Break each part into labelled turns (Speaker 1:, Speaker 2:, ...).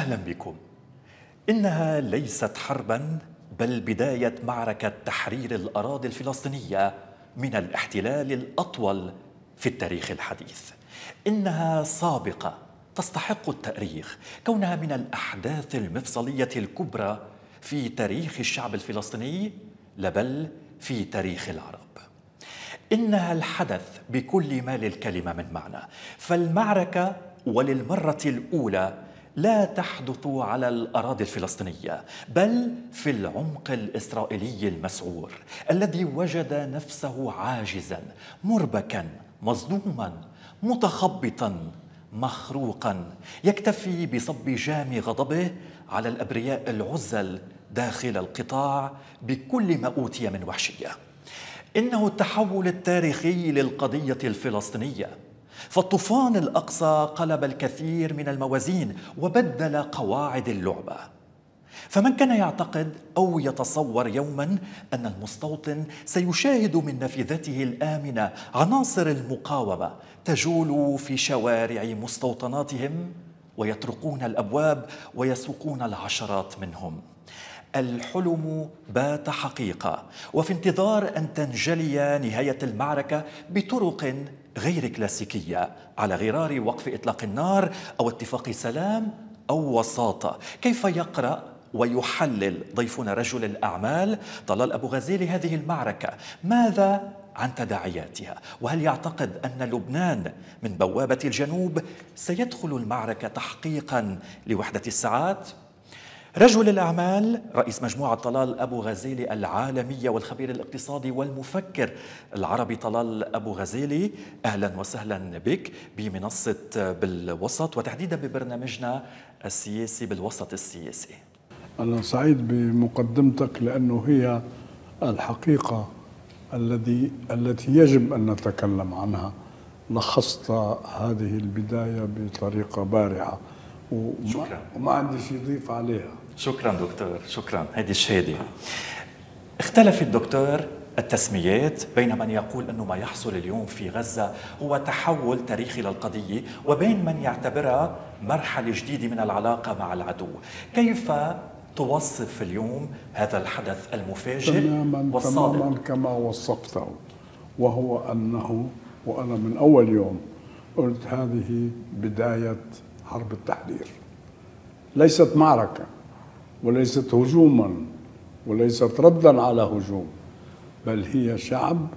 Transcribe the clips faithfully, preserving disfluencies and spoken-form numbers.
Speaker 1: أهلا بكم. إنها ليست حربا بل بداية معركة تحرير الأراضي الفلسطينية من الاحتلال الأطول في التاريخ الحديث. إنها سابقة تستحق التأريخ كونها من الأحداث المفصلية الكبرى في تاريخ الشعب الفلسطيني لا بل في تاريخ العرب. إنها الحدث بكل ما للكلمة من معنى، فالمعركة وللمرة الأولى لا تحدث على الأراضي الفلسطينية بل في العمق الإسرائيلي المسعور الذي وجد نفسه عاجزا مربكا مصدوما متخبطا مخروقا، يكتفي بصب جام غضبه على الأبرياء العزل داخل القطاع بكل ما أوتي من وحشية. إنه التحول التاريخي للقضية الفلسطينية، فالطوفان الأقصى قلب الكثير من الموازين وبدل قواعد اللعبة. فمن كان يعتقد أو يتصور يوما أن المستوطن سيشاهد من نافذته الآمنة عناصر المقاومة تجول في شوارع مستوطناتهم ويطرقون الأبواب ويسوقون العشرات منهم، الحلم بات حقيقة، وفي انتظار أن تنجلي نهاية المعركة بطرق غير كلاسيكية على غرار وقف إطلاق النار أو اتفاق سلام أو وساطة. كيف يقرأ ويحلل ضيفنا رجل الأعمال طلال أبو غزيلي هذه المعركة؟ ماذا عن تداعياتها؟ وهل يعتقد أن لبنان من بوابة الجنوب سيدخل المعركة تحقيقا لوحدة الساعات؟ رجل الأعمال رئيس مجموعة طلال أبو غزيلي العالمية والخبير الاقتصادي والمفكر العربي طلال أبو غزيلي، أهلا وسهلا بك بمنصة بالوسط وتحديدا ببرنامجنا السياسي بالوسط السياسي.
Speaker 2: أنا سعيد بمقدمتك لأنه هي الحقيقة الذي التي يجب أن نتكلم عنها. لخصت هذه البداية بطريقة بارعة وما, وما عندي شيء يضيف عليها.
Speaker 1: شكرا دكتور، شكرا. هذه الشهادة. اختلف الدكتور التسميات بين من يقول أنه ما يحصل اليوم في غزة هو تحول تاريخي للقضية وبين من يعتبرها مرحلة جديدة من العلاقة مع العدو. كيف توصف اليوم هذا الحدث المفاجئ
Speaker 2: تماما
Speaker 1: والصادم؟
Speaker 2: تماما كما وصفته، وهو أنه وأنا من أول يوم قلت هذه بداية حرب التحرير، ليست معركة وليست هجوما وليست ردا على هجوم، بل هي شعب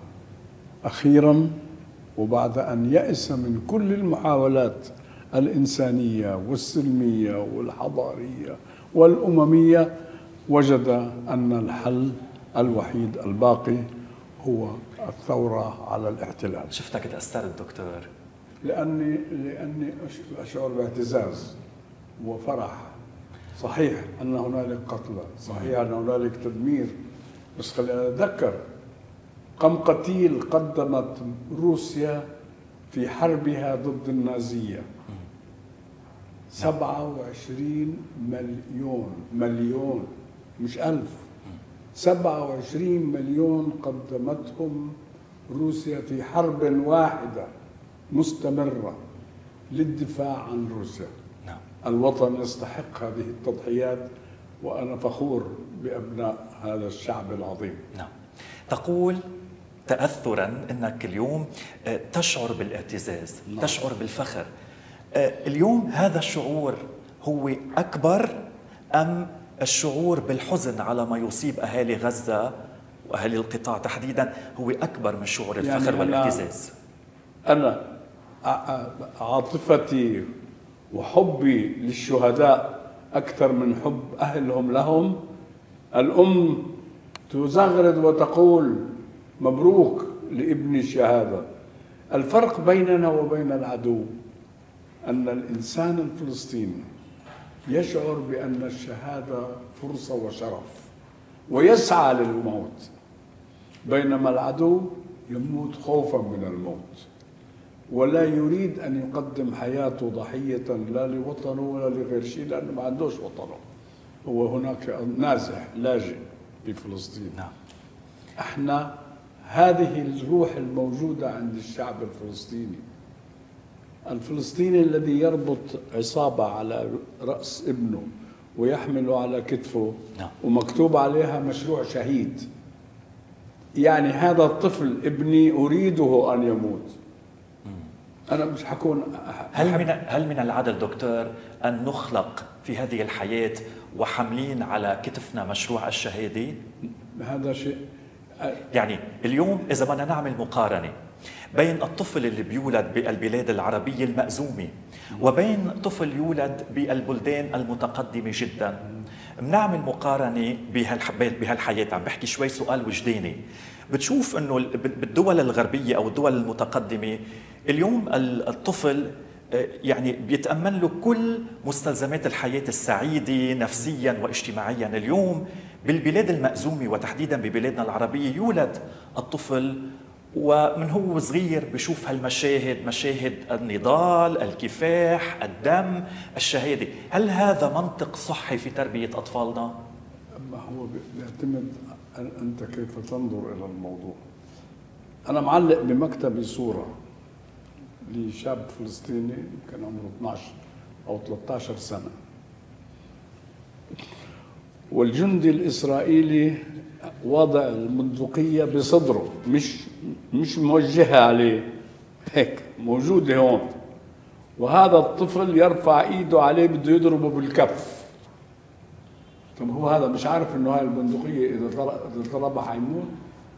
Speaker 2: أخيرا وبعد أن يأس من كل المحاولات الإنسانية والسلمية والحضارية والأممية وجد أن الحل الوحيد الباقي هو الثورة على الاحتلال.
Speaker 1: شفتك تأثرت دكتور؟
Speaker 2: لأني لأني أشعر باعتزاز وفرح. صحيح أن هنالك قتلى، صحيح أن هنالك تدمير، بس خلينا نتذكر كم قتيل قدمت روسيا في حربها ضد النازية. سبعة وعشرين مليون مليون مش ألف، سبعة وعشرين مليون قدمتهم روسيا في حرب واحدة مستمرة للدفاع عن روسيا.
Speaker 1: نعم.
Speaker 2: الوطن يستحق هذه التضحيات وأنا فخور بأبناء هذا الشعب العظيم.
Speaker 1: نعم. تقول تأثرا أنك اليوم تشعر بالاعتزاز، نعم. تشعر بالفخر. اليوم هذا الشعور هو أكبر أم الشعور بالحزن على ما يصيب أهالي غزة وأهالي القطاع تحديدا هو أكبر من شعور الفخر يعني والاعتزاز؟
Speaker 2: أنا عاطفتي وحبي للشهداء أكثر من حب أهلهم لهم. الأم تزغرد وتقول مبروك لابني الشهادة. الفرق بيننا وبين العدو أن الإنسان الفلسطيني يشعر بأن الشهادة فرصة وشرف ويسعى للموت، بينما العدو يموت خوفا من الموت ولا يريد أن يقدم حياته ضحية لا لوطنه ولا لغير شيء لأنه ما عندوش وطنه، هو هناك نازح لاجئ في فلسطين.
Speaker 1: نعم.
Speaker 2: احنا هذه الروح الموجودة عند الشعب الفلسطيني الفلسطيني الذي يربط عصابة على رأس ابنه ويحمله على كتفه
Speaker 1: نعم.
Speaker 2: ومكتوب عليها مشروع شهيد، يعني هذا الطفل ابني أريده أن يموت. أنا مش حكون
Speaker 1: هل من هل من العدل دكتور أن نخلق في هذه الحياة وحاملين على كتفنا مشروع الشهادة؟
Speaker 2: هذا شيء
Speaker 1: يعني اليوم إذا بدنا نعمل مقارنة بين الطفل اللي بيولد بالبلاد العربية المأزومة وبين طفل يولد بالبلدان المتقدمة جدا، بنعمل مقارنة بهالحياة. عم بحكي شوي سؤال وجداني، بتشوف انه بالدول الغربية او الدول المتقدمة اليوم الطفل يعني بيتأمن له كل مستلزمات الحياة السعيدة نفسيا واجتماعيا. اليوم بالبلاد المأزومة وتحديدا ببلادنا العربية يولد الطفل ومن هو صغير بشوف هالمشاهد، مشاهد النضال، الكفاح، الدم، الشهادة. هل هذا منطق صحي في تربية أطفالنا؟
Speaker 2: ما هو بيعتمد أنت كيف تنظر إلى الموضوع. أنا معلق بمكتبي صورة لشاب فلسطيني كان عمره اثنعش أو ثلاثة عشر سنة، والجندي الإسرائيلي وضع البندقية بصدره، مش مش موجهة عليه، هيك موجودة هون، وهذا الطفل يرفع ايده عليه بده يضربه بالكف. طب هو هذا مش عارف انه هاي البندقية اذا ضربها حيموت؟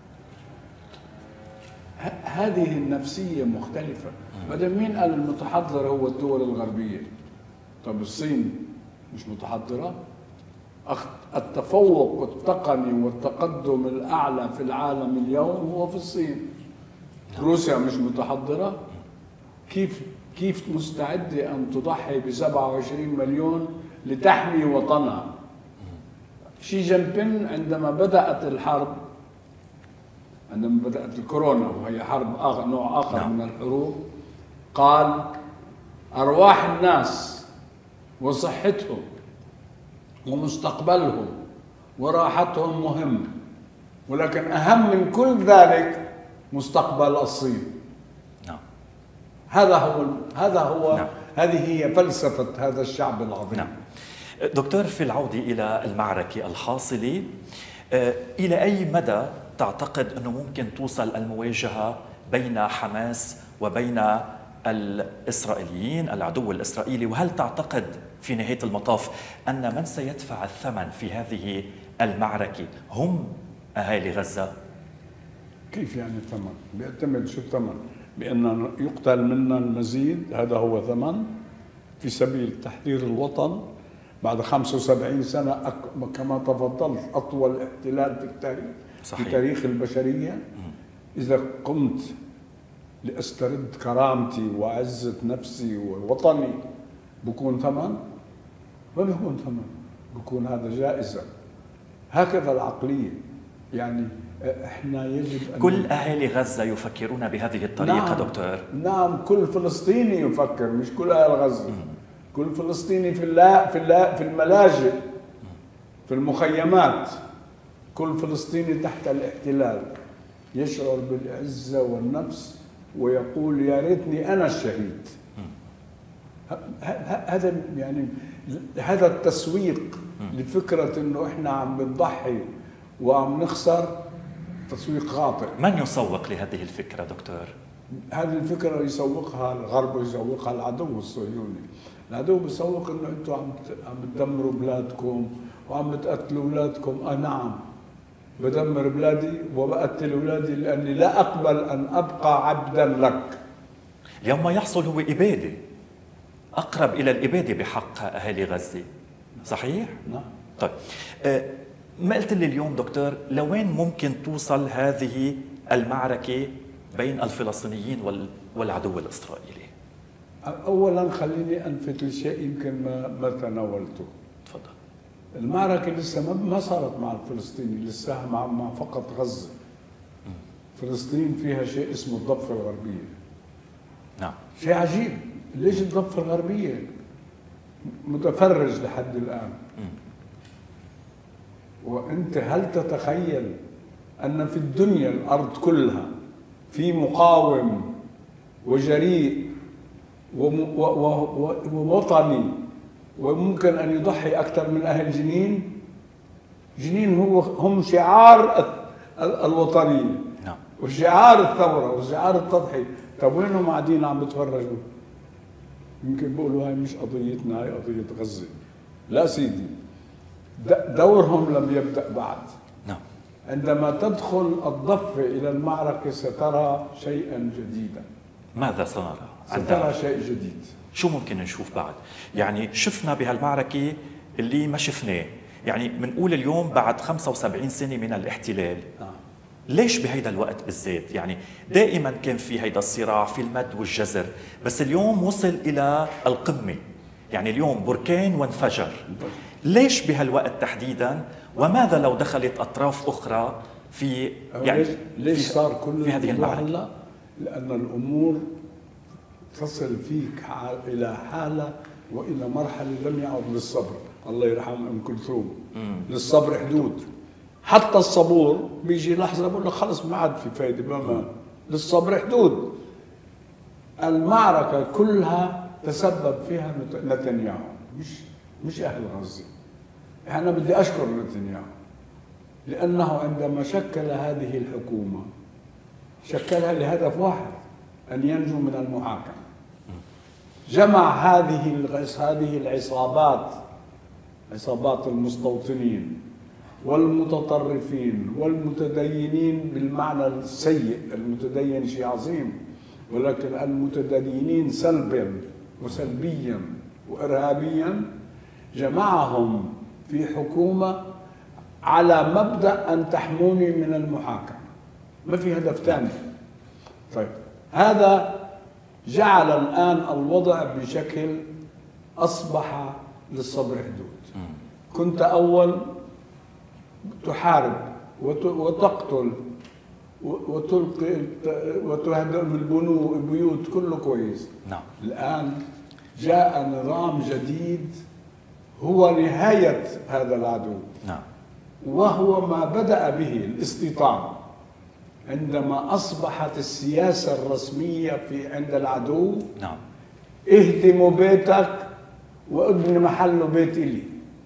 Speaker 2: هذه النفسية مختلفة. بعدين مين قال المتحضر هو الدول الغربية؟ طب الصين مش متحضرة؟ التفوق التقني والتقدم الأعلى في العالم اليوم هو في الصين. روسيا مش متحضرة؟ كيف كيف مستعدة أن تضحي ب سبعة وعشرين مليون لتحمي وطنها؟ شي جين بين عندما بدأت الحرب، عندما بدأت الكورونا وهي حرب آخر نوع آخر من الحروب، قال أرواح الناس وصحتهم ومستقبلهم وراحتهم مهم، ولكن أهم من كل ذلك مستقبل الصين.
Speaker 1: نعم.
Speaker 2: هذا هو هذا هو
Speaker 1: نعم.
Speaker 2: هذه هي فلسفة هذا الشعب العظيم.
Speaker 1: نعم. دكتور، في العودة إلى المعركة الحاصلة، إلى أي مدى تعتقد أنه ممكن توصل المواجهة بين حماس وبين الإسرائيليين، العدو الإسرائيلي؟ وهل تعتقد في نهاية المطاف أن من سيدفع الثمن في هذه المعركة هم أهالي غزة؟
Speaker 2: كيف يعني ثمن؟ بيعتمد شو الثمن؟ بأن يقتل منا المزيد، هذا هو ثمن في سبيل تحرير الوطن بعد خمسة وسبعين سنة، كما تفضلت أطول احتلال في التاريخ. صحيح. في تاريخ البشرية. إذا قمت لأسترد كرامتي وعزة نفسي ووطني بكون ثمن؟ ما بيكون ثمن، بكون هذا جائزة. هكذا العقلية. يعني احنا يجب أن
Speaker 1: كل أهالي غزة يفكرون بهذه الطريقة. نعم. دكتور،
Speaker 2: نعم، كل فلسطيني يفكر، مش كل أهل غزة. م. كل فلسطيني في اللا في اللا في الملاجئ، في المخيمات، كل فلسطيني تحت الاحتلال يشعر بالعزة والنفس ويقول يا ريتني أنا الشهيد. هذا يعني هذا التسويق لفكرة إنه إحنا عم بنضحي وعم نخسر تسويق خاطئ.
Speaker 1: من يسوق لهذه الفكرة دكتور؟
Speaker 2: هذه الفكرة يسوقها الغرب ويسوقها العدو الصهيوني. العدو بيسوق إنه أنتم عم عم بتدمروا بلادكم وعم بتقتلوا أولادكم. آه نعم، بدمر بلادي وبقتل أولادي لأني لا أقبل أن أبقى عبدا لك.
Speaker 1: اليوم ما يحصل هو إبادة، أقرب إلى الإبادة بحق أهالي غزة. صحيح؟
Speaker 2: نعم.
Speaker 1: طيب، أه ما قلت لي اليوم دكتور لوين ممكن توصل هذه المعركة بين الفلسطينيين والعدو الإسرائيلي؟
Speaker 2: أولا خليني ألفت لشيء يمكن ما ما تناولته.
Speaker 1: تفضل.
Speaker 2: المعركة لسه ما صارت مع الفلسطيني، لسه مع, مع فقط غزة. م. فلسطين فيها شيء اسمه الضفة الغربية.
Speaker 1: نعم.
Speaker 2: شيء عجيب، ليش الضفة الغربية متفرج لحد الآن؟ م. وأنت هل تتخيل أن في الدنيا الأرض كلها في مقاوم وجريء ووطني وممكن أن يضحي أكثر من أهل جنين. جنين هو هم شعار الوطنية
Speaker 1: نعم.
Speaker 2: وشعار الثورة وشعار التضحية. طيب وينهم قاعدين عم بتفرجوا؟ يمكن بيقولوا هاي مش قضيتنا، هاي قضية غزة. لا سيدي، دورهم لم يبدأ بعد.
Speaker 1: نعم.
Speaker 2: عندما تدخل الضفة إلى المعركة سترى شيئا جديدا.
Speaker 1: ماذا سنرى؟
Speaker 2: سترى شيء جديد.
Speaker 1: شو ممكن نشوف بعد؟ يعني شفنا بهالمعركة اللي ما شفناه، يعني بنقول اليوم بعد خمسة وسبعين سنة من الاحتلال.
Speaker 2: آه.
Speaker 1: ليش بهيدا الوقت بالذات؟ يعني دائما كان في هيدا الصراع في المد والجزر، بس اليوم وصل إلى القمة. يعني اليوم بركان وانفجر. ليش بهالوقت تحديدا؟ وماذا لو دخلت أطراف أخرى في
Speaker 2: يعني ليش في صار كل
Speaker 1: في هذه المعركة؟
Speaker 2: هلا لأن الأمور تصل فيك إلى حالة وإلى مرحلة لم يعد للصبر. الله يرحم أم كلثوم، للصبر حدود. حتى الصبور بيجي لحظة بقول لك خلص ما عاد في فايدة، ما للصبر حدود. المعركة كلها تسبب فيها نتنياهو، مش مش أهل غزة. أنا بدي أشكر نتنياهو لأنه عندما شكل هذه الحكومة شكلها لهدف واحد، أن ينجو من المحاكمة. جمع هذه هذه العصابات، عصابات المستوطنين والمتطرفين والمتدينين بالمعنى السيء. المتدين شيء عظيم، ولكن المتدينين سلبا وسلبيا وإرهابيا جمعهم في حكومة على مبدأ أن تحموني من المحاكمة، ما في هدف ثاني. طيب هذا جعل الآن الوضع بشكل أصبح للصبر حدود. كنت أول تحارب وتقتل وتلقي وتهدم البيوت، كله كويس.
Speaker 1: نعم.
Speaker 2: الآن جاء نظام جديد هو نهاية هذا العدو.
Speaker 1: نعم.
Speaker 2: وهو ما بدأ به الاستيطان. عندما أصبحت السياسة الرسمية في عند العدو،
Speaker 1: نعم،
Speaker 2: اهدموا بيتك وابن محله بيت إلي.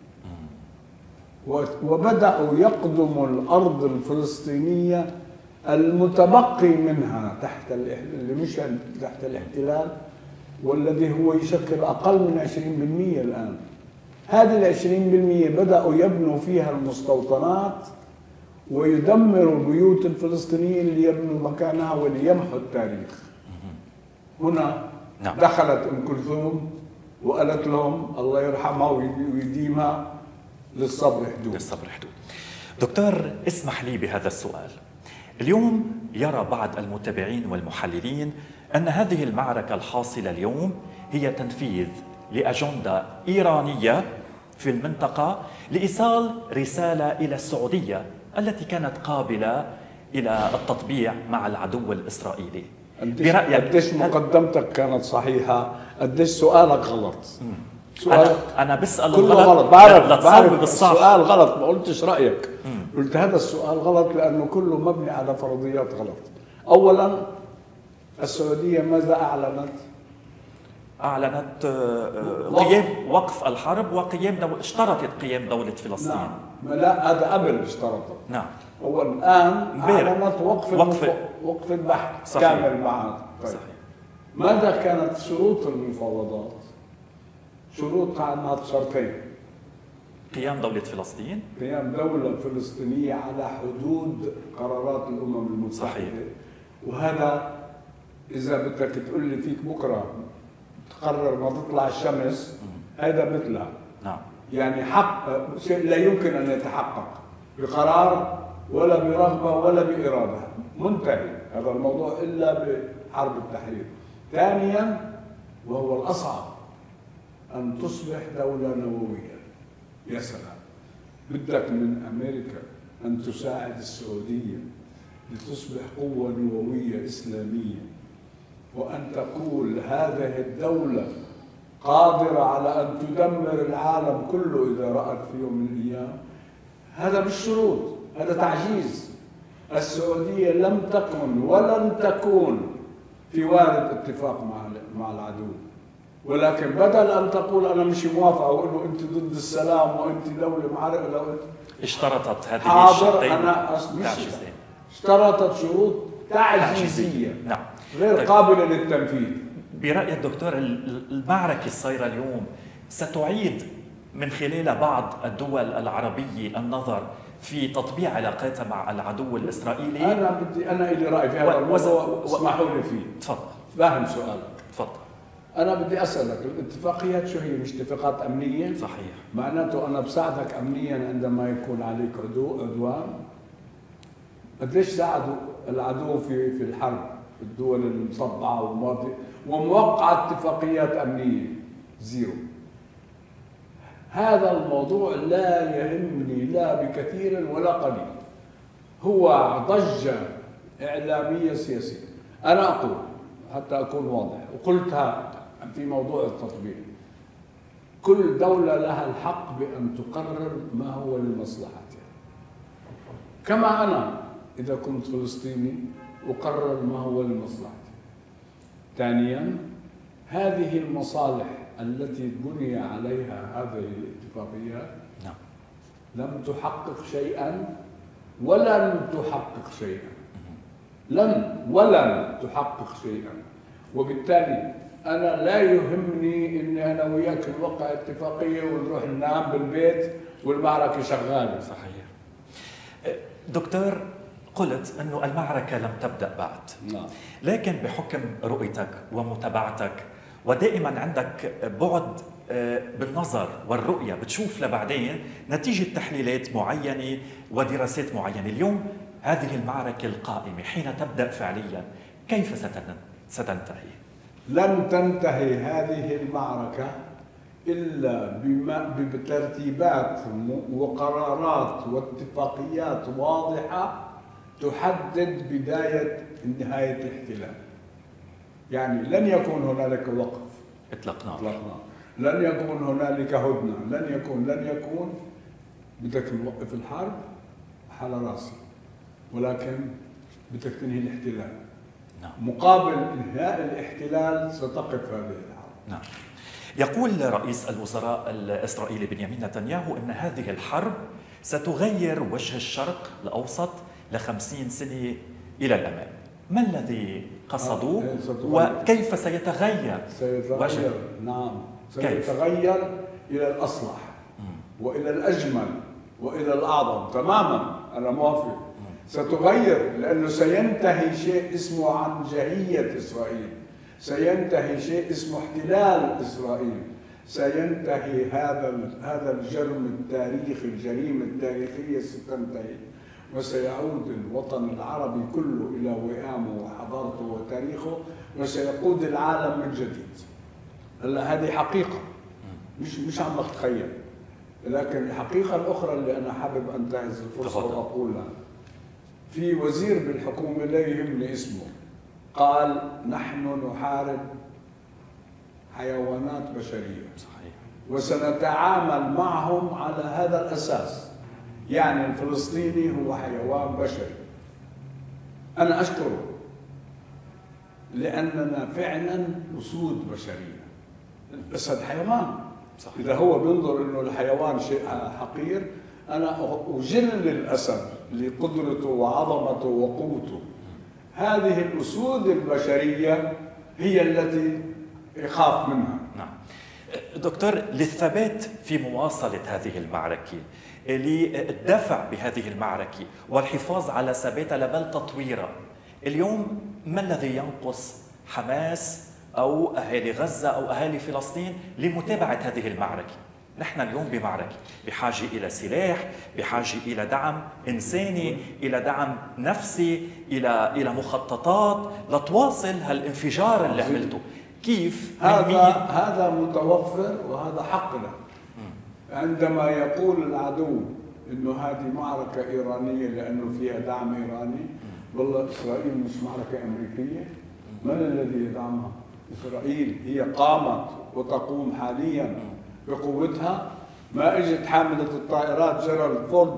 Speaker 2: وبدأوا يقدموا الأرض الفلسطينية المتبقي منها تحت اللي مش تحت الاحتلال، والذي هو يشكل أقل من عشرين بالمئة الآن. هذه العشرين بالمئة بدأوا يبنوا فيها المستوطنات ويدمروا البيوت الفلسطينية اللي يبنوا مكانها وليمحوا التاريخ. هنا
Speaker 1: نعم.
Speaker 2: دخلت أم كلثوم وقالت لهم الله يرحمها ويديمها للصبر حدود.
Speaker 1: للصبر حدود. دكتور اسمح لي بهذا السؤال. اليوم يرى بعض المتابعين والمحللين أن هذه المعركة الحاصلة اليوم هي تنفيذ لأجندة إيرانية في المنطقة لإيصال رسالة إلى السعودية التي كانت قابلة إلى التطبيع مع العدو الإسرائيلي.
Speaker 2: برأيك قديش مقدمتك كانت صحيحة؟ قديش سؤالك غلط؟
Speaker 1: سؤال أنا, أنا بسأل
Speaker 2: كله
Speaker 1: الغلط.
Speaker 2: غلط. بعرف
Speaker 1: لا
Speaker 2: بعرف
Speaker 1: الصح.
Speaker 2: السؤال غلط، ما قلتش رأيك. مم. قلت هذا السؤال غلط لأنه كله مبني على فرضيات غلط. أولا السعودية ماذا أعلنت؟
Speaker 1: أعلنت قيام وقف الحرب وقيام دو... اشترطت قيام دولة فلسطين.
Speaker 2: نعم. لا هذا قبل اشترطت.
Speaker 1: نعم.
Speaker 2: هو الآن أعلنت وقف
Speaker 1: وقف,
Speaker 2: المف... وقف البحث
Speaker 1: صحيح.
Speaker 2: كامل معها. طيب.
Speaker 1: صحيح.
Speaker 2: ماذا كانت شروط المفاوضات؟ شروطها أنها شرطين:
Speaker 1: قيام دولة فلسطين،
Speaker 2: قيام دولة فلسطينية على حدود قرارات الأمم المتحدة.
Speaker 1: صحيح.
Speaker 2: وهذا إذا بدك تقول لي فيك بكرة تقرر ما تطلع الشمس، هذا مثلها.
Speaker 1: نعم.
Speaker 2: يعني حق شيء لا يمكن أن يتحقق بقرار ولا برغبة ولا بإرادة، منتهي هذا الموضوع إلا بحرب التحرير. ثانيا وهو الأصعب أن تصبح دولة نووية. يا سلام، بدك من أمريكا أن تساعد السعودية لتصبح قوة نووية إسلامية، وأن تقول هذه الدولة قادرة على أن تدمر العالم كله إذا رأت في يوم من الأيام. هذا بالشروط، هذا تعجيز. السعودية لم تكن ولن تكون في وارد اتفاق مع مع العدو. ولكن بدل ان تقول انا مش موافقه واقول له انت ضد السلام وانت دوله معارضه، لو انت
Speaker 1: اشترطت هذه
Speaker 2: حاضر
Speaker 1: الشرطين
Speaker 2: انا أص- مش
Speaker 1: تعجيزين.
Speaker 2: اشترطت شروط تعجيزيه
Speaker 1: نعم
Speaker 2: غير
Speaker 1: طيب.
Speaker 2: قابله للتنفيذ.
Speaker 1: برأيك دكتور المعركة الصايرة اليوم ستعيد من خلال بعض الدول العربية النظر في تطبيع علاقاتها مع العدو الإسرائيلي؟
Speaker 2: انا بدي انا لي راي في هذا
Speaker 1: و-
Speaker 2: الموضوع،
Speaker 1: و-
Speaker 2: اسمحوا لي فيه.
Speaker 1: تفضل
Speaker 2: فاهم سؤالك.
Speaker 1: تفضل.
Speaker 2: انا بدي اسالك الاتفاقيات شو هي؟ مش اتفاقات امنيه؟
Speaker 1: صحيح.
Speaker 2: معناته انا بساعدك امنيا عندما يكون عليك عدو عدوان. قديش ساعدوا العدو في في الحرب في الدول المصدعه والماضيه وموقعه اتفاقيات امنيه؟ زيرو. هذا الموضوع لا يهمني لا بكثير ولا قليل، هو ضجه اعلاميه سياسيه. انا اقول حتى اكون واضح، وقلتها في موضوع التطبيق، كل دولة لها الحق بأن تقرر ما هو لمصلحتها. كما أنا إذا كنت فلسطيني أقرر ما هو لمصلحتي. ثانياً، هذه المصالح التي بني عليها هذه الاتفاقيات
Speaker 1: نعم.
Speaker 2: لم تحقق شيئاً ولن تحقق شيئاً. لن ولن تحقق شيئاً. وبالتالي أنا لا يهمني إني أنا وياك نوقع اتفاقية ونروح ننام بالبيت والمعركة شغالة.
Speaker 1: صحيح. دكتور، قلت أنه المعركة لم تبدأ بعد.
Speaker 2: نعم.
Speaker 1: لكن بحكم رؤيتك ومتابعتك ودائما عندك بعد بالنظر والرؤية، بتشوف لبعدين نتيجة تحليلات معينة ودراسات معينة. اليوم هذه المعركة القائمة حين تبدأ فعليا كيف ستنتهي؟
Speaker 2: لن تنتهي هذه المعركة إلا بترتيبات وقرارات واتفاقيات واضحة تحدد بداية نهاية الاحتلال. يعني لن يكون هنالك وقف
Speaker 1: إطلاق نار،
Speaker 2: إطلاق نار، لن يكون هنالك هدنة، لن يكون لن يكون بدك نوقف الحرب على راسي، ولكن بدك تنهي الاحتلال.
Speaker 1: نعم.
Speaker 2: مقابل انهاء الاحتلال ستقف هذه الحرب.
Speaker 1: نعم. يقول رئيس الوزراء الإسرائيلي بنيامين نتنياهو أن هذه الحرب ستغير وجه الشرق الأوسط لخمسين سنة إلى الأمام. ما الذي قصدوه
Speaker 2: آه.
Speaker 1: وكيف سيتغير؟
Speaker 2: سيتغير نعم سيتغير إلى الأصلح مم. وإلى الأجمل وإلى الأعظم. تماما أنا موافق. ستغير لأنه سينتهي شيء اسمه عنجهية إسرائيل، سينتهي شيء اسمه احتلال إسرائيل، سينتهي هذا هذا الجرم التاريخي، الجريمة التاريخية ستنتهي، وسيعود الوطن العربي كله إلى وئامه وحضارته وتاريخه، وسيقود العالم من جديد. هلا هذه حقيقة مش مش عم بتخيل، لكن الحقيقة الأخرى اللي أنا حابب أنتهز الفرصة وأقولها، في وزير بالحكومة لا يهمني اسمه قال نحن نحارب حيوانات بشرية.
Speaker 1: صحيح.
Speaker 2: وسنتعامل معهم على هذا الأساس، يعني الفلسطيني هو حيوان بشري. أنا أشكره لأننا فعلا أسود بشرية. الأسد حيوان. صحيح. إذا هو بينظر إنه الحيوان شيء حقير، أنا أجل الأسد لقدرته وعظمته وقوته. هذه الأسود البشرية هي التي يخاف منها.
Speaker 1: نعم. دكتور، للثبات في مواصلة هذه المعركة، للدفع بهذه المعركة والحفاظ على ثباتها بل تطويرها، اليوم ما الذي ينقص حماس أو أهالي غزة أو أهالي فلسطين لمتابعة هذه المعركة؟ نحن اليوم بمعركة بحاجة إلى سلاح، بحاجة إلى دعم إنساني، إلى دعم نفسي، إلى إلى مخططات لتواصل هالانفجار اللي عملته. كيف؟
Speaker 2: هذا هذا متوفر وهذا حقنا. عندما يقول العدو إنه هذه معركة إيرانية لأنه فيها دعم إيراني، والله إسرائيل مش معركة أمريكية. من الذي يدعمها؟ إسرائيل. هي قامت وتقوم حاليا بقوتها. ما اجت حاملة الطائرات جيرالد فورد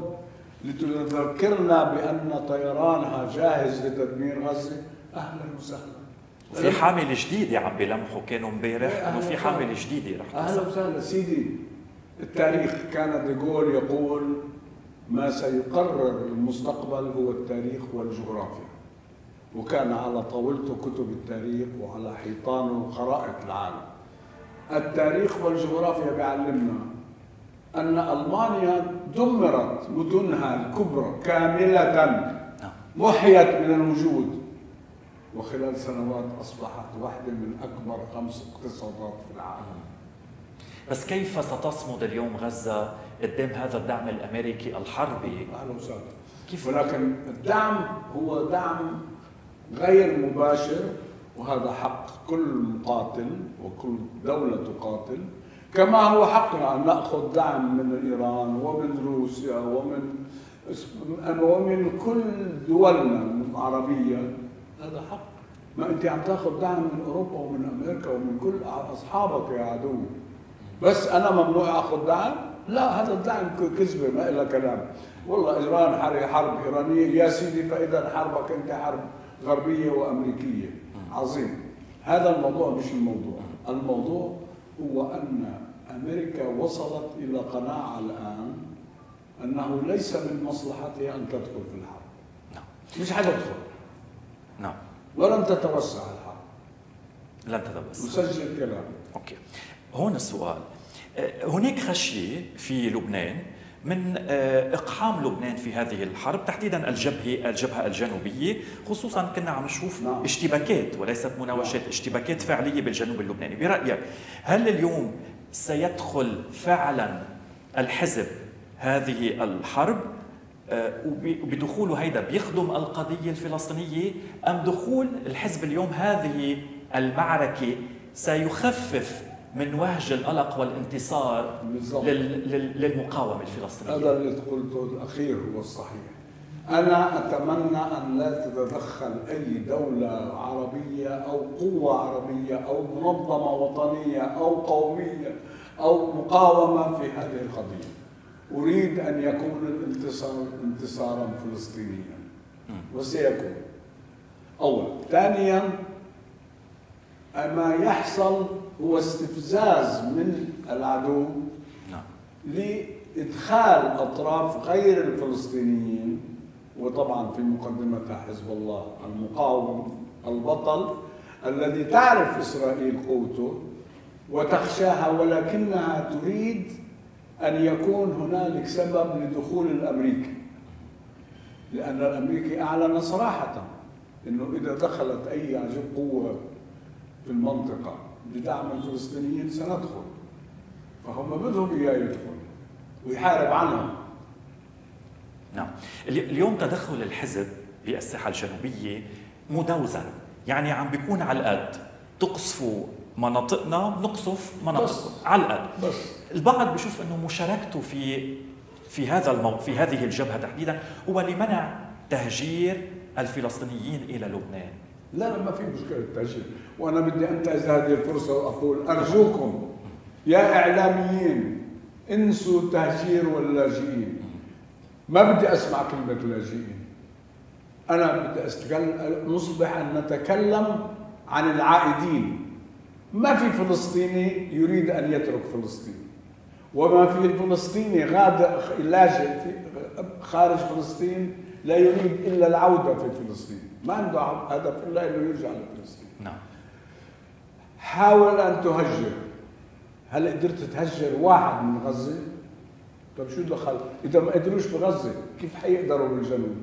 Speaker 2: لتذكرنا بأن طيرانها جاهز لتدمير غزة. أهلا وسهلا.
Speaker 1: وفي حاملة جديدة عم بيلمحوا كانوا امبارح انه في حاملة جديدة رح
Speaker 2: اهلا
Speaker 1: توصل.
Speaker 2: وسهلا سيدي. التاريخ كان ديغول يقول ما سيقرر المستقبل هو التاريخ والجغرافيا، وكان على طاولته كتب التاريخ وعلى حيطانه خرائط العالم. التاريخ والجغرافيا بيعلمنا أن ألمانيا دمرت مدنها الكبرى كاملة، محيت من الوجود، وخلال سنوات أصبحت واحدة من أكبر خمس اقتصادات في العالم.
Speaker 1: بس كيف ستصمد اليوم غزة قدام هذا الدعم الأمريكي الحربي؟
Speaker 2: أهلا وسهلا.
Speaker 1: كيف؟
Speaker 2: ولكن الدعم هو دعم غير مباشر، وهذا حق كل مقاتل وكل دولة تقاتل، كما هو حقنا أن نأخذ دعم من إيران ومن روسيا ومن ومن كل دولنا العربية. هذا حق. ما أنت عم تأخذ دعم من أوروبا ومن أمريكا ومن كل أصحابك يا عدو، بس أنا ممنوع أخذ دعم؟ لا، هذا الدعم كذبة ما إلا كلام. والله إيران حرب إيرانية، يا سيدي فإذا حربك أنت حرب غربية وأمريكية. عظيم. هذا الموضوع مش الموضوع. الموضوع هو أن أمريكا وصلت إلى قناعة الآن أنه ليس من مصلحتها أن تدخل في الحرب.
Speaker 1: نعم.
Speaker 2: مش حتدخل.
Speaker 1: نعم.
Speaker 2: ولن تتوسع الحرب.
Speaker 1: لن تتوسع.
Speaker 2: مسجل كلام.
Speaker 1: أوكي. هون السؤال، هناك خشية في لبنان من إقحام لبنان في هذه الحرب، تحديدا الجبهة الجبهة الجنوبية، خصوصا كنا عم نشوف
Speaker 2: نعم.
Speaker 1: اشتباكات وليست مناوشات، نعم. اشتباكات فعلية بالجنوب اللبناني. برأيك هل اليوم سيدخل فعلا الحزب هذه الحرب، وبدخوله هيدا بيخدم القضية الفلسطينية، أم دخول الحزب اليوم هذه المعركة سيخفف من وهج القلق والانتصار لل... لل... للمقاومة الفلسطينية؟
Speaker 2: هذا اللي قلته الأخير هو الصحيح. أنا أتمنى أن لا تتدخل أي دولة عربية أو قوة عربية أو منظمة وطنية أو قومية أو مقاومة في هذه القضية. أريد أن يكون الانتصار انتصارا فلسطينيا، وسيكون. أولا. ثانيا، ما يحصل هو استفزاز من العدو لإدخال أطراف غير الفلسطينيين، وطبعا في مقدمتها حزب الله المقاوم البطل الذي تعرف إسرائيل قوته وتخشاها، ولكنها تريد أن يكون هنالك سبب لدخول الأمريكي، لأن الأمريكي أعلن صراحة أنه إذا دخلت أي قوة في المنطقة بدعم الفلسطينيين سندخل، فهم بدهم إياه يدخل ويحارب عنهم.
Speaker 1: نعم. اليوم تدخل الحزب بالساحة الجنوبية مدوزن، يعني عم بيكون على القد، تقصفوا مناطقنا نقصف مناطقكم على القد.
Speaker 2: بس
Speaker 1: البعض بيشوف انه مشاركته في في هذا المو... في هذه الجبهة تحديدا هو لمنع تهجير الفلسطينيين إلى لبنان.
Speaker 2: لا لا، ما في مشكلة التهجير، وأنا بدي أنتهز هذه الفرصة وأقول أرجوكم يا إعلاميين انسوا تهجير واللاجئين. ما بدي أسمع كلمة لاجئين. أنا بدي أستكلم، نصبح أن نتكلم عن العائدين. ما في فلسطيني يريد أن يترك فلسطين، وما في الفلسطيني غاد لاجئ خارج فلسطين لا يريد إلا العودة في فلسطين، ما عنده هدف إلا أنه يرجع لفلسطين.
Speaker 1: نعم.
Speaker 2: حاول أن تهجر. هل قدرت تهجر واحد من غزة؟ طيب شو دخل؟ إذا ما قدروش بغزة كيف حيقدروا بالجنوب؟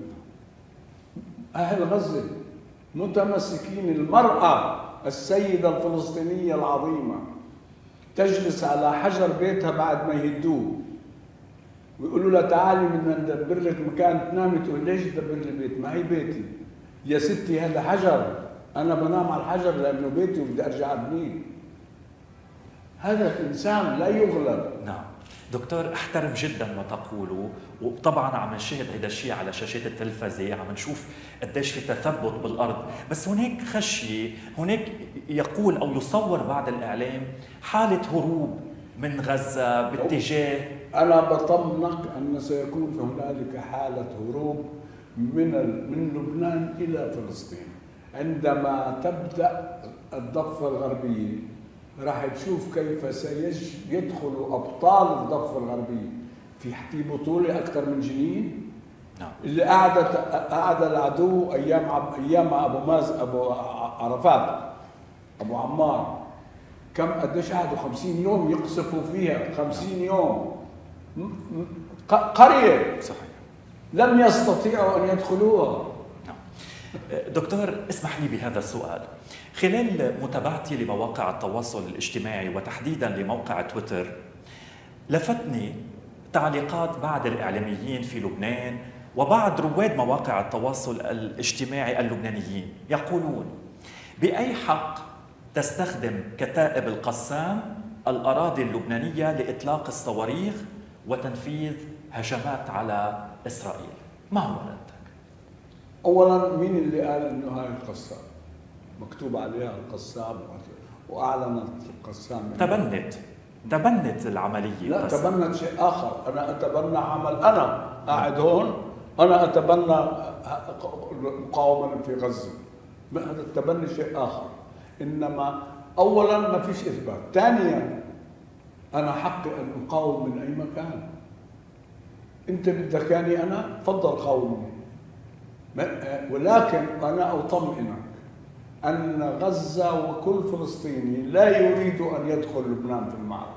Speaker 2: أهل غزة متمسكين. المرأة السيدة الفلسطينية العظيمة تجلس على حجر بيتها بعد ما يهدوه ويقولوا لها تعالي بدنا ندبر لك مكان تنامي، تقول ليش تدبر لي بيت؟ ما هي بيتي يا ستي، هذا حجر، أنا بنام على الحجر لأنه بيتي وبدي أرجع أبنيه. هذا الإنسان لا يغلب.
Speaker 1: نعم. دكتور، احترم جدا ما تقوله، وطبعا عم نشاهد هذا الشيء على شاشات التلفزه، عم نشوف قديش في تثبت بالارض، بس هناك خشيه، هناك يقول او يصور بعض الاعلام حاله هروب من غزه باتجاه.
Speaker 2: انا بطمنك ان سيكون هنالك حاله هروب من من لبنان الى فلسطين. عندما تبدأ الضفة الغربية راح تشوف كيف سيدخل أبطال الضفة الغربية في في بطولة أكثر من جنين.
Speaker 1: نعم.
Speaker 2: اللي قعدت قعد العدو أيام أيام أبو ماز أبو عرفات أبو عمار كم قديش قعدوا؟ خمسين يوم يقصفوا فيها، خمسين يوم قرية
Speaker 1: صحيح
Speaker 2: لم يستطيعوا أن يدخلوها.
Speaker 1: دكتور اسمح لي بهذا السؤال، خلال متابعتي لمواقع التواصل الاجتماعي وتحديدا لموقع تويتر لفتني تعليقات بعض الإعلاميين في لبنان وبعض رواد مواقع التواصل الاجتماعي اللبنانيين يقولون: بأي حق تستخدم كتائب القسام الأراضي اللبنانية لإطلاق الصواريخ وتنفيذ هجمات على إسرائيل؟ ما هو ردك؟
Speaker 2: أولاً مين اللي قال إنه هاي القسام؟ مكتوب عليها القسام وأعلنت القسام.
Speaker 1: تبنت تبنت العملية.
Speaker 2: لا تبنت شيء آخر. أنا أتبنى عمل، أنا قاعد هون أنا أتبنى مقاومة في غزة، هذا التبني شيء آخر. إنما أولاً ما فيش إثبات، ثانياً أنا حقي أن أقاوم من أي مكان. أنت بدك يعني أنا تفضل قاومني، ولكن أنا أطمئنك أن غزة وكل فلسطيني لا يريد أن يدخل لبنان في المعركة،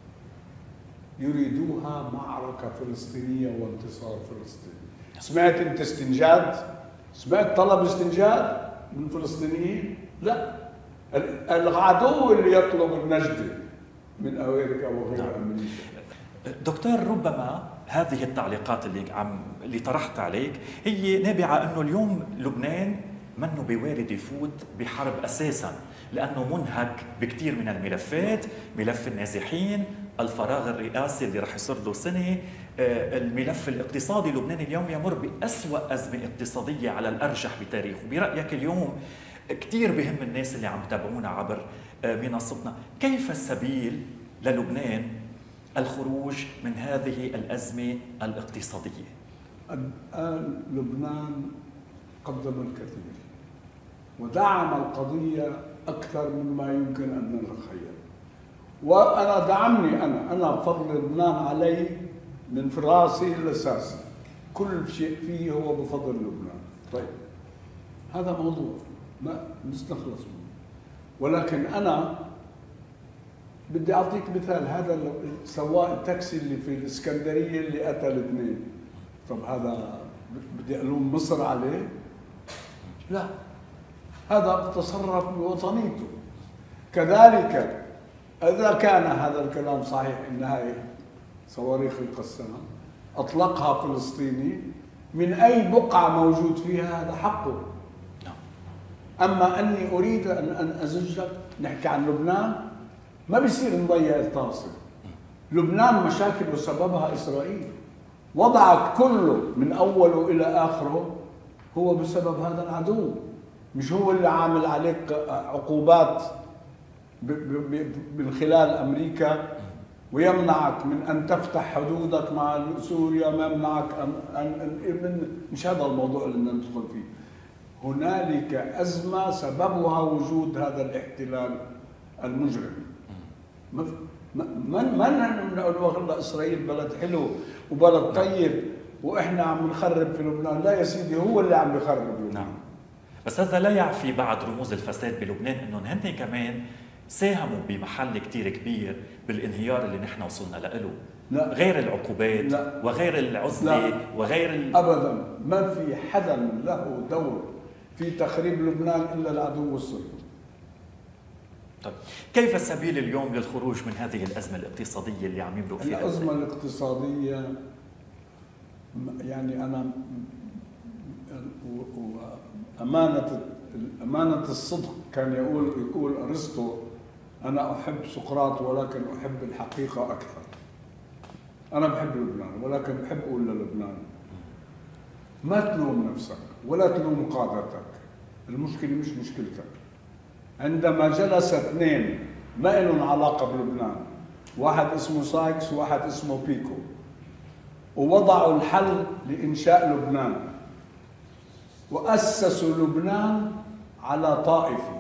Speaker 2: يريدوها معركة فلسطينية وانتصار فلسطيني. سمعت أنت استنجاد؟ سمعت طلب استنجاد من فلسطينيين؟ لا، العدو اللي يطلب النجدة من أمريكا وغير أمريكا.
Speaker 1: دكتور، ربما هذه التعليقات اللي عم اللي طرحت عليك هي نابعة أنه اليوم لبنان منه بوارد يفوت بحرب أساساً، لأنه منهك بكثير من الملفات، ملف النازحين، الفراغ الرئاسي اللي رح يصير له سنة، الملف الاقتصادي. لبنان اليوم يمر بأسوأ أزمة اقتصادية على الأرجح بتاريخه. برأيك اليوم كثير بهم الناس اللي عم تابعونا عبر منصتنا، كيف السبيل للبنان الخروج من هذه الأزمة الاقتصادية؟
Speaker 2: الآن لبنان قدم الكثير ودعم القضية أكثر مما يمكن أن نتخيل، وأنا دعمني أنا أنا فضل لبنان علي من فراسي الأساسي، كل شيء فيه هو بفضل لبنان. طيب هذا موضوع ما نستخلص منه، ولكن أنا بدي أعطيك مثال. هذا سواق التاكسي اللي في الإسكندرية اللي قتل اثنين، طب هذا بدي ألوم مصر عليه؟ لا، هذا تصرف بوطنيته. كذلك إذا كان هذا الكلام صحيح إن هاي صواريخ القسام أطلقها فلسطيني من أي بقعة موجود فيها هذا حقه. أما أني أريد أن أزجك نحكي عن لبنان، ما بيصير نضيع التاصل. لبنان مشاكل سببها إسرائيل، وضعك كله من أوله إلى آخره هو بسبب هذا العدو، مش هو اللي عامل عليك عقوبات من خلال أمريكا ويمنعك من أن تفتح حدودك مع سوريا، ما يمنعك أن مش هذا الموضوع اللي بدنا ندخل فيه. هنالك أزمة سببها وجود هذا الاحتلال المجرم. ما ما ما نقول إسرائيل بلد حلو وبلد طيب وإحنا عم نخرب في لبنان، لا يا سيدي، هو اللي عم يخرب لبنان.
Speaker 1: نعم. بس هذا لا يعفي بعض رموز الفساد بلبنان إنهم هن كمان ساهموا بمحل كتير كبير بالانهيار اللي نحن وصلنا له.
Speaker 2: لا.
Speaker 1: غير العقوبات لا. وغير العزلة لا. وغير ال...
Speaker 2: أبدا ما في حدا له دور في تخريب لبنان إلا العدو الصهيوني.
Speaker 1: طيب كيف السبيل اليوم للخروج من هذه الأزمة الاقتصادية اللي عم يمرق فيها؟
Speaker 2: الأزمة الاقتصادية يعني أنا وأمانة أمانة الصدق كان يقول يقول أرسطو: أنا أحب سقراط ولكن أحب الحقيقة أكثر. أنا بحب لبنان ولكن بحب أقول للبنان ما تلوم نفسك ولا تلوم قادتك، المشكلة مش مشكلتك. عندما جلس اثنين ما لهم علاقة بلبنان، واحد اسمه سايكس وواحد اسمه بيكو، ووضعوا الحل لإنشاء لبنان وأسسوا لبنان على طائفي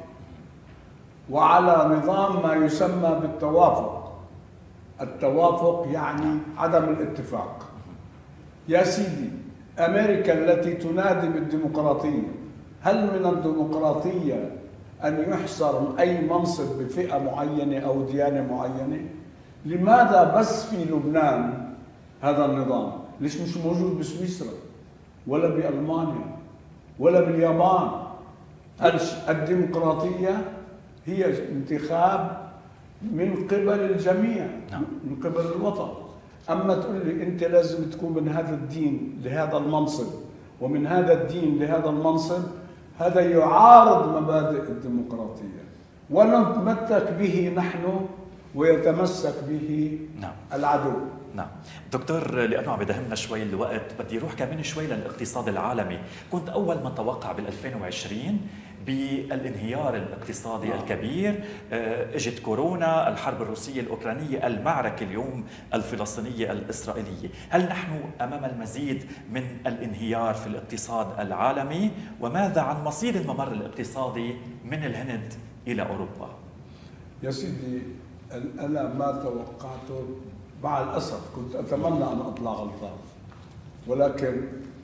Speaker 2: وعلى نظام ما يسمى بالتوافق. التوافق يعني عدم الاتفاق. يا سيدي، أمريكا التي تنادي بالديمقراطية، هل من الديمقراطية أن يحصر أي منصب بفئة معينة أو ديانة معينة؟ لماذا بس في لبنان هذا النظام؟ ليش مش موجود بسويسرا ولا بألمانيا ولا باليابان؟ الديمقراطية هي انتخاب من قبل الجميع، من قبل الوطن. أما تقول لي أنت لازم تكون من هذا الدين لهذا المنصب ومن هذا الدين لهذا المنصب، هذا يعارض مبادئ الديمقراطية ونتمسك به نحن ويتمسك به
Speaker 1: نعم.
Speaker 2: العدو.
Speaker 1: نعم دكتور، لأنه عم يدهمنا شوي الوقت بدي أروح كمان شوي للاقتصاد العالمي. كنت أول من توقع بال ألفين وعشرين بالانهيار الاقتصادي نعم. الكبير. اجت كورونا، الحرب الروسية الأوكرانية، المعركة اليوم الفلسطينية الإسرائيلية. هل نحن أمام المزيد من الانهيار في الاقتصاد العالمي؟ وماذا عن مصير الممر الاقتصادي من الهند إلى أوروبا؟
Speaker 2: يا سيدي، أنا ما توقعته مع الأسف، كنت أتمنى أن أطلع غلطان، ولكن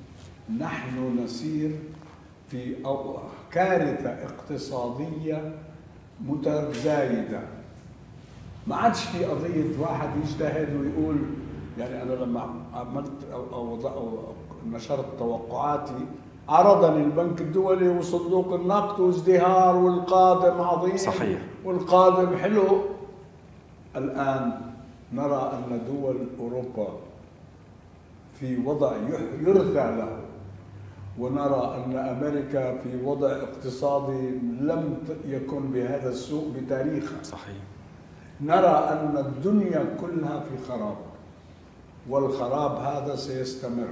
Speaker 2: نحن نسير في كارثة اقتصادية متزايدة. ما عادش في قضية واحد يجتهد ويقول، يعني أنا لما عملت أو, أو نشرت توقعاتي عرضني البنك الدولي وصندوق النقد وازدهار والقادم عظيم
Speaker 1: صحيح
Speaker 2: والقادم حلو. الآن نرى أن دول أوروبا في وضع يرثى له، ونرى أن أمريكا في وضع اقتصادي لم يكن بهذا السوء بتاريخها.
Speaker 1: صحيح.
Speaker 2: نرى أن الدنيا كلها في خراب، والخراب هذا سيستمر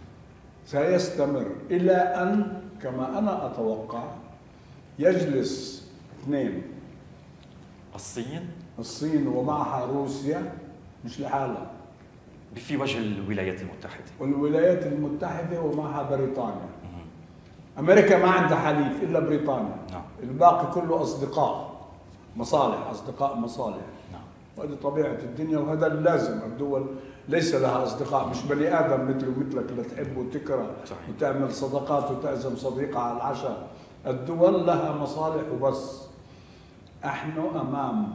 Speaker 2: سيستمر إلى أن كما أنا أتوقع يجلس اثنين،
Speaker 1: الصين
Speaker 2: الصين ومعها روسيا، مش لحالها،
Speaker 1: في وجه الولايات المتحدة
Speaker 2: والولايات المتحدة ومعها بريطانيا. أمريكا ما عندها حليف إلا بريطانيا.
Speaker 1: نعم.
Speaker 2: الباقي كله أصدقاء، مصالح، أصدقاء مصالح.
Speaker 1: نعم.
Speaker 2: وهذه طبيعة الدنيا، وهذا اللازم. الدول ليس لها أصدقاء، مش بني آدم مثلي ومثلك لتحب وتكره وتعمل صداقات وتعزم صديقة على العشاء. الدول لها مصالح وبس. نحن أمام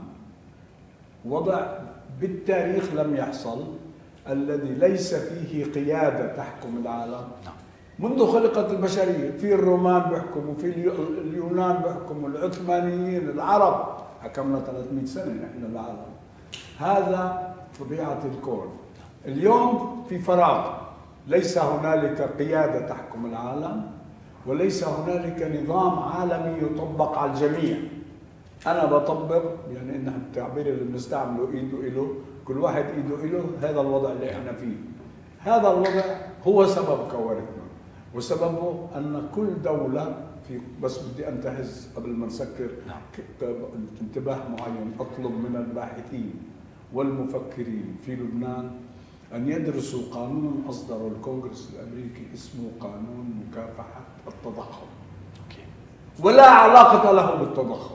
Speaker 2: وضع بالتاريخ لم يحصل، الذي ليس فيه قيادة تحكم العالم.
Speaker 1: نعم.
Speaker 2: منذ خلقت البشرية، في الرومان بيحكموا، في اليونان بيحكموا، العثمانيين، العرب، حكمنا ثلاثمئة سنة نحن العالم. هذا طبيعة الكون. اليوم في فراغ، ليس هنالك قيادة تحكم العالم، وليس هنالك نظام عالمي يطبق على الجميع. أنا بطبق، يعني إنها التعبير اللي بنستعمله إيده إله، كل واحد إيده إله. هذا الوضع اللي إحنا فيه. هذا الوضع هو سبب كوارثنا، وسببه أن كل دولة في، بس بدي أنتهز قبل ما نسكر انتباه معين. أطلب من الباحثين والمفكرين في لبنان أن يدرسوا قانون أصدره الكونغرس الأمريكي اسمه قانون مكافحة التضخم. ولا علاقة له بالتضخم.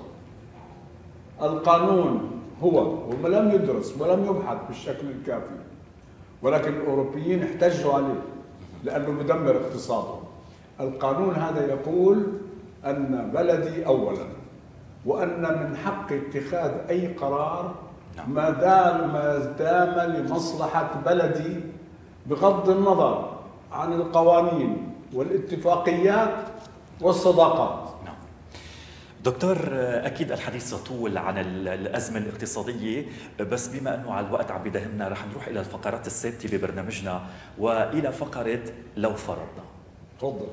Speaker 2: القانون هو ولم يدرس ولم يبحث بالشكل الكافي، ولكن الأوروبيين احتجوا عليه لأنه بدمر اقتصادهم. القانون هذا يقول أن بلدي أولا، وأن من حق اتخاذ أي قرار ما دام ما دام لمصلحة بلدي بغض النظر عن القوانين والاتفاقيات والصداقات.
Speaker 1: دكتور، أكيد الحديث يطول عن الأزمة الاقتصادية، بس بما أنه على الوقت عم بيداهمنا رح نروح إلى الفقرات الثابتة ببرنامجنا وإلى فقرة لو فرضنا.
Speaker 2: تفضل.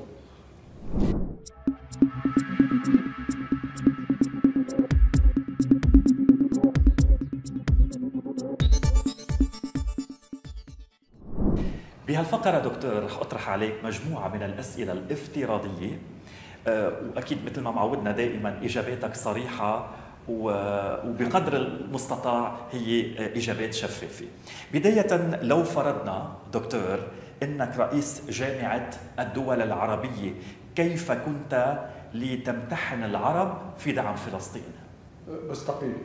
Speaker 1: بهالفقرة دكتور رح أطرح عليك مجموعة من الأسئلة الافتراضية، وأكيد مثل ما معودنا دائما إجاباتك صريحة وبقدر المستطاع هي إجابات شفافة. بداية، لو فرضنا دكتور أنك رئيس جامعة الدول العربية، كيف كنت لتمتحن العرب في دعم فلسطين؟
Speaker 2: بستقيل.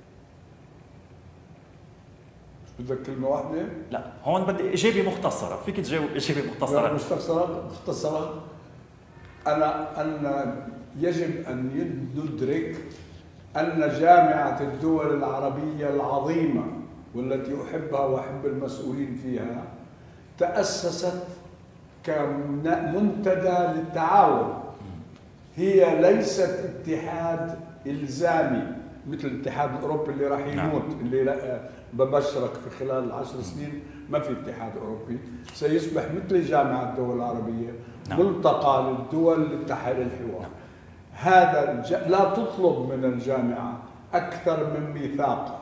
Speaker 2: بدك كلمة واحدة؟
Speaker 1: لا، هون بدي إجابة مختصرة، فيك تجاوب إجابة مختصرة.
Speaker 2: مختصرة مختصرة. أنا أن يجب أن ندرك أن جامعة الدول العربية العظيمة والتي أحبها وأحب المسؤولين فيها تأسست كمنتدى للتعاون. هي ليست اتحاد إلزامي مثل الاتحاد الأوروبي اللي راح يموت. نعم. اللي لا ببشرك في خلال عشر سنين ما في اتحاد أوروبي، سيصبح مثل جامعة الدول العربية. نعم. ملتقى للدول للتحرير الحوار. نعم. هذا الج... لا تطلب من الجامعة أكثر من ميثاقها،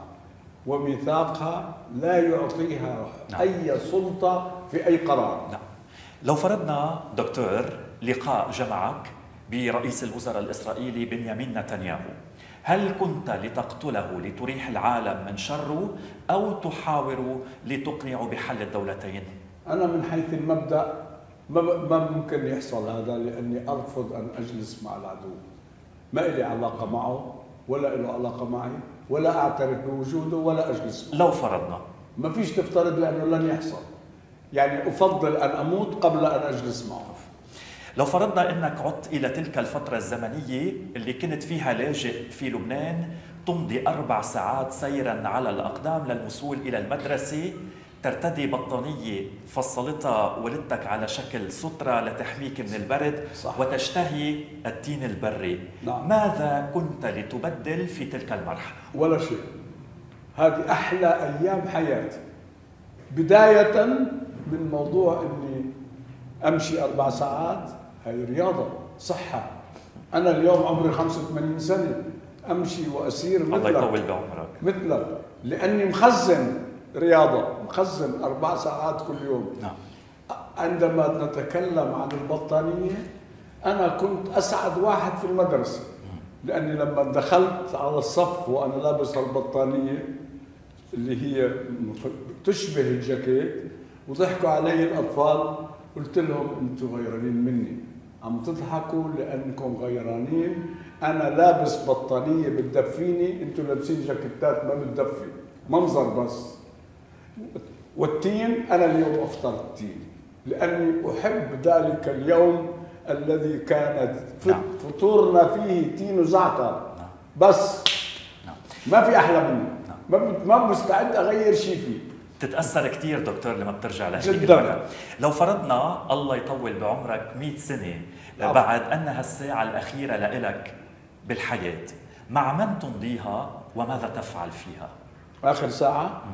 Speaker 2: وميثاقها لا يعطيها نعم. أي سلطة في أي قرار.
Speaker 1: نعم. لو فرضنا دكتور لقاء جمعك برئيس الوزراء الإسرائيلي بنيامين نتنياهو، هل كنت لتقتله لتريح العالم من شره أو تحاور لتقنع بحل الدولتين؟
Speaker 2: أنا من حيث المبدأ ما ممكن يحصل هذا، لأني أرفض أن أجلس مع العدو. ما لي علاقة معه ولا له علاقة معي، ولا أعترف بوجوده ولا أجلس معه.
Speaker 1: لو فرضنا
Speaker 2: ما فيش تفترض، لأنه لن يحصل. يعني أفضل أن أموت قبل أن أجلس معه.
Speaker 1: لو فرضنا أنك عدت إلى تلك الفترة الزمنية اللي كنت فيها لاجئ في لبنان، تمضي أربع ساعات سيراً على الأقدام للوصول إلى المدرسة، ترتدي بطانية فصلتها والدتك على شكل سترة لتحميك من البرد، صح. وتشتهي التين البري. نعم. ماذا كنت لتبدل في تلك المرحلة؟
Speaker 2: ولا شيء. هذه أحلى أيام حياتي. بداية من موضوع أني أمشي أربع ساعات، هاي رياضة، صحة. أنا اليوم عمري خمسة وثمانين سنة، أمشي وأسير مثلك.
Speaker 1: الله يطول بعمرك.
Speaker 2: مثلك، لأني مخزن رياضة، مخزن أربع ساعات كل يوم. نعم. عندما نتكلم عن البطانية، أنا كنت أسعد واحد في المدرسة، لأني لما دخلت على الصف وأنا لابس البطانية اللي هي تشبه الجاكيت، وضحكوا علي الأطفال، قلت لهم أنتم غيرانين مني، عم تضحكوا لأنكم غيرانين. أنا لابس بطانية بتدفيني، أنتم لابسين جاكيتات ما بتدفي، منظر بس. والتين أنا اليوم أفطر التين، لأني أحب ذلك اليوم الذي كانت فطورنا فيه تين وزعتر بس. ما في أحلى منه. ما مستعد أغير شيء فيه.
Speaker 1: تتأثر كثير دكتور لما بترجع لهيك
Speaker 2: جدا.
Speaker 1: لو فرضنا الله يطول بعمرك مئة سنة بعد أن هالساعة الأخيرة لإلك بالحياة، مع من تمضيها وماذا تفعل فيها؟
Speaker 2: آخر ساعة م.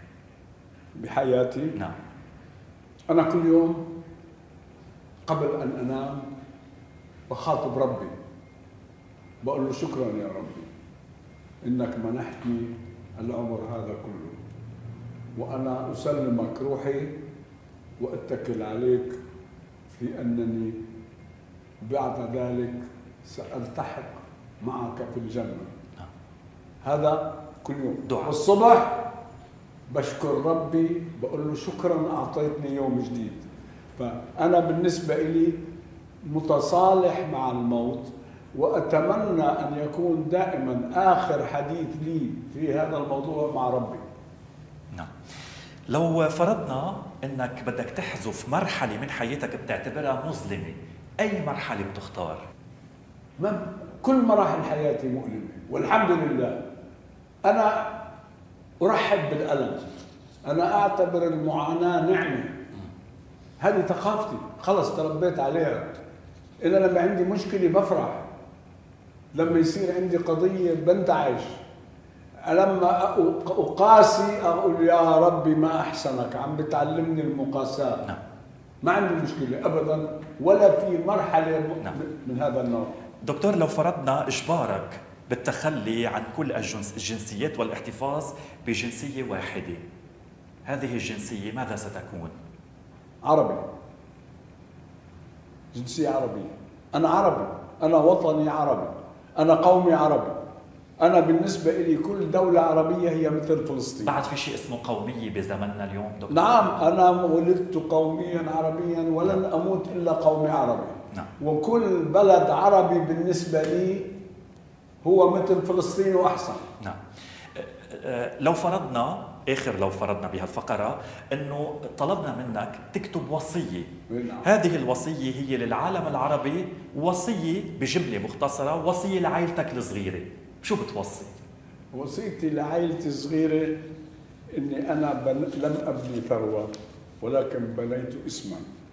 Speaker 2: بحياتي.
Speaker 1: نعم.
Speaker 2: أنا كل يوم قبل أن أنام بخاطب ربي، بقول له شكرا يا ربي إنك منحتني العمر هذا كله، وأنا أسلمك روحي وأتكل عليك في أنني بعد ذلك سألتحق معك في الجنة. هذا كل يوم.
Speaker 1: دعاء.
Speaker 2: الصبح بشكر ربي، بقول له شكرا أعطيتني يوم جديد. فأنا بالنسبة لي متصالح مع الموت، وأتمنى أن يكون دائما آخر حديث لي في هذا الموضوع مع ربي.
Speaker 1: نعم. لو فرضنا أنك بدك تحذف مرحلة من حياتك بتعتبرها مظلمة، أي مرحلة بتختار؟
Speaker 2: ما كل مراحل حياتي مؤلمة والحمد لله. أنا أرحب بالألم، أنا أعتبر المعاناة نعمة. هذه ثقافتي، خلص تربيت عليها. إذا لما عندي مشكلة بفرح، لما يصير عندي قضية بنتعش، لما أقاسي أقول يا ربي ما أحسنك، عم بتعلمني المقاساة. نعم. ما عندي مشكلة أبدا، ولا في مرحلة نعم. من هذا النوع.
Speaker 1: دكتور لو فرضنا إجبارك بالتخلي عن كل الجنسيات والاحتفاظ بجنسية واحدة، هذه الجنسية ماذا ستكون؟
Speaker 2: عربي. جنسية عربية. أنا عربي، أنا وطني عربي، أنا قومي عربي. أنا بالنسبة لي كل دولة عربية هي مثل فلسطين.
Speaker 1: بعد في شيء اسمه قومية بزمننا اليوم دكتور؟
Speaker 2: نعم، أنا ولدت قوميا عربيا ولن أموت إلا قومي عربي.
Speaker 1: نعم.
Speaker 2: وكل بلد عربي بالنسبة لي هو مثل فلسطين وأحسن.
Speaker 1: نعم. لو فرضنا آخر لو فرضنا بهالفقرة أنه طلبنا منك تكتب وصية،
Speaker 2: نعم.
Speaker 1: هذه الوصية هي للعالم العربي، وصية بجملة مختصرة، وصية لعائلتك الصغيرة، شو بتوصي؟
Speaker 2: وصيتي لعائلتي الصغيرة إني أنا بن... لم أبني ثروة، ولكن بنيت اسما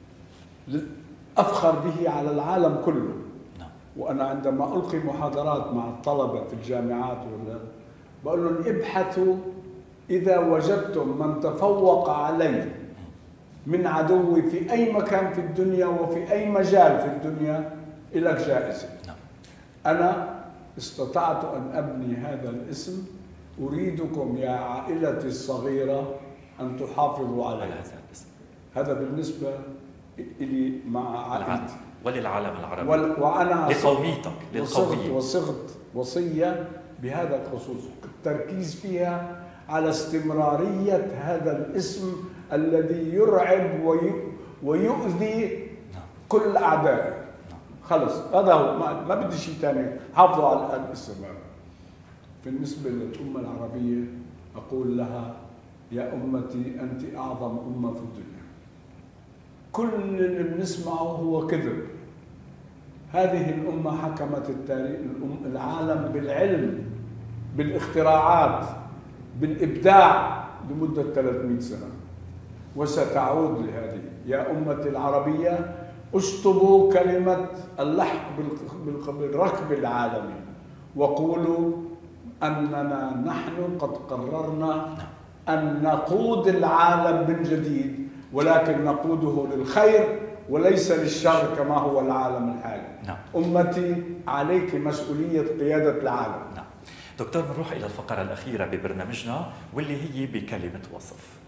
Speaker 2: أفخر به على العالم كله.
Speaker 1: نعم.
Speaker 2: وأنا عندما ألقي محاضرات مع الطلبة في الجامعات ولا بقول لهم ابحثوا إذا وجدتم من تفوق علي من عدوي في أي مكان في الدنيا وفي أي مجال في الدنيا إلك جائزة.
Speaker 1: نعم.
Speaker 2: أنا استطعت أن أبني هذا الاسم، أريدكم يا عائلتي الصغيرة أن تحافظوا على هذا الاسم. هذا بالنسبة لي مع عائلتي
Speaker 1: وللعالم العربي
Speaker 2: وأنا
Speaker 1: لقوميتك للقومية.
Speaker 2: وصغت وصية بهذا الخصوص، التركيز فيها على استمرارية هذا الاسم الذي يرعب ويؤذي كل أعدائه. خلص هذا هو، ما, ما بدي شيء ثاني، حافظوا على الاسم هذا. بالنسبة للأمة العربية أقول لها يا أمتي أنت أعظم أمة في الدنيا، كل اللي بنسمعه هو كذب. هذه الأمة حكمت التاريخ العالم بالعلم، بالاختراعات، بالإبداع لمدة ثلاثمئة سنة، وستعود لهذه. يا أمتي العربية اشطبوا كلمة اللحق بالركب العالمي، وقولوا أننا نحن قد قررنا أن نقود العالم من جديد، ولكن نقوده للخير وليس للشر كما هو العالم الحالي.
Speaker 1: نعم.
Speaker 2: أمتي عليك مسؤولية قيادة العالم.
Speaker 1: نعم. دكتور، بنروح إلى الفقرة الأخيرة ببرنامجنا واللي هي بكلمة وصف.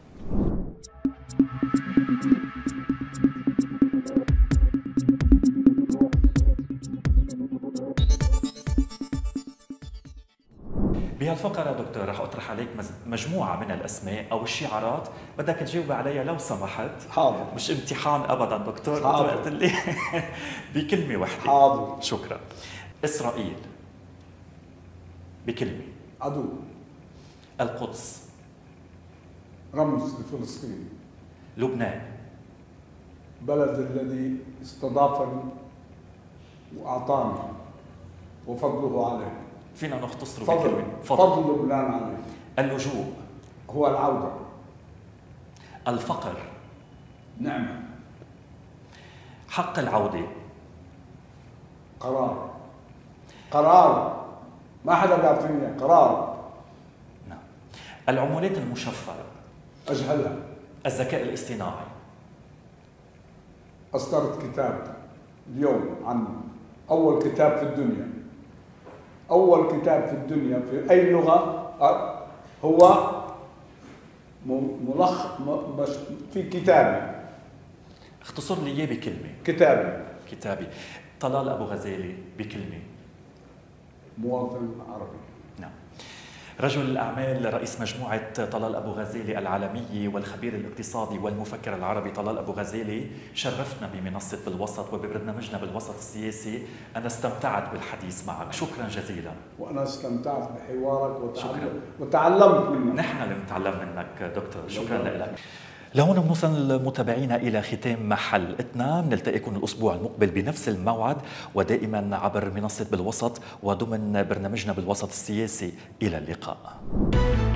Speaker 1: بهالفقرة دكتور رح أطرح عليك مجموعة من الأسماء أو الشعارات، بدك تجاوب عليها لو سمحت.
Speaker 2: حاضر.
Speaker 1: مش امتحان أبدا دكتور.
Speaker 2: حاضر.
Speaker 1: قلت لي بكلمة واحدة.
Speaker 2: حاضر.
Speaker 1: شكرا. إسرائيل بكلمة.
Speaker 2: عدو.
Speaker 1: القدس.
Speaker 2: رمز لفلسطين.
Speaker 1: لبنان.
Speaker 2: بلد الذي استضافني وأعطاني وفضله عليه.
Speaker 1: فينا نختصره
Speaker 2: فضل.
Speaker 1: بكلمة.
Speaker 2: فضل. فضل لبنان عليه.
Speaker 1: اللجوء.
Speaker 2: هو العودة.
Speaker 1: الفقر.
Speaker 2: نعمة.
Speaker 1: حق العودة.
Speaker 2: قرار. قرار، ما حدا بيعطيني قرار.
Speaker 1: نعم. العملات المشفرة.
Speaker 2: أجهلها.
Speaker 1: الذكاء الاصطناعي.
Speaker 2: أصدرت كتاب اليوم عنه، أول كتاب في الدنيا، أول كتاب في الدنيا في أي لغة هو ملخص في كتابي.
Speaker 1: اختصر لي إياه بكلمة.
Speaker 2: كتابي.
Speaker 1: كتابي. طلال أبو غزالي بكلمة.
Speaker 2: مواطن عربي.
Speaker 1: نعم. رجل الأعمال رئيس مجموعة طلال أبو غزالي العالمية والخبير الاقتصادي والمفكر العربي طلال أبو غزالي، شرفنا بمنصة بالوسط وببرنامجنا بالوسط السياسي. أنا استمتعت بالحديث معك، شكرا جزيلا.
Speaker 2: وأنا استمتعت بحوارك وتعلم وتعلمت منك.
Speaker 1: نحن اللي نتعلم منك دكتور، شكرا لك. لهون بنوصل متابعينا إلى ختام حلقتنا، بنلتقيكم الأسبوع المقبل بنفس الموعد ودائما عبر منصة بالوسط وضمن برنامجنا بالوسط السياسي. إلى اللقاء.